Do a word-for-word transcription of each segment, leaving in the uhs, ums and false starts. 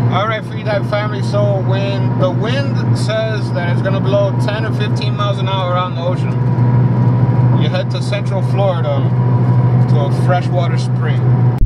Alright, Freedive family, so when the wind says that it's going to blow ten or fifteen miles an hour out in the ocean, you head to Central Florida to a freshwater spring.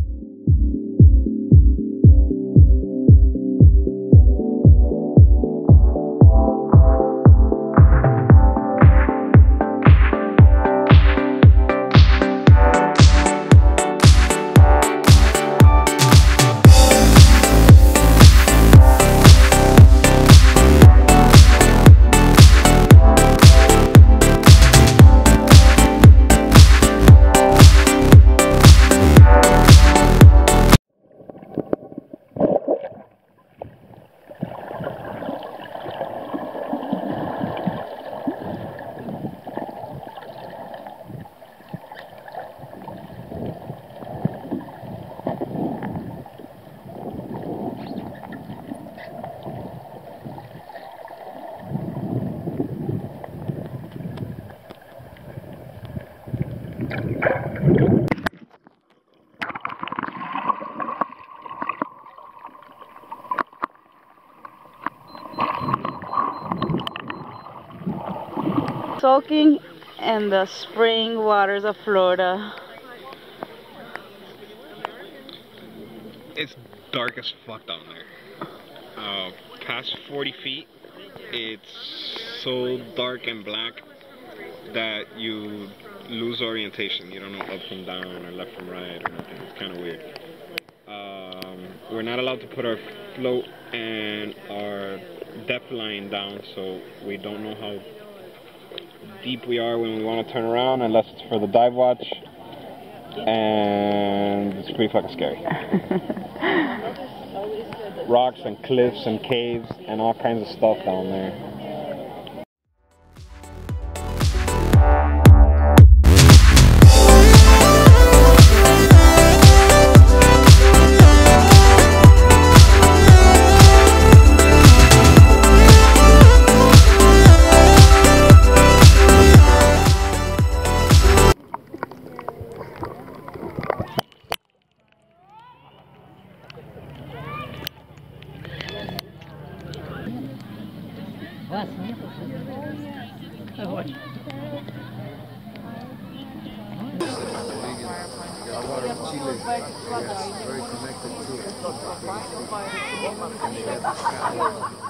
Soaking in the spring waters of Florida. It's dark as fuck down there. Uh, past forty feet, it's so dark and black that you lose orientation. You don't know up from down or left from right or nothing. It's kind of weird. Um, we're not allowed to put our float and our depth line down, so we don't know how deep we are when we want to turn around, unless it's for the dive watch, and it's pretty fucking scary. Rocks and cliffs and caves and all kinds of stuff down there. Very connected to it.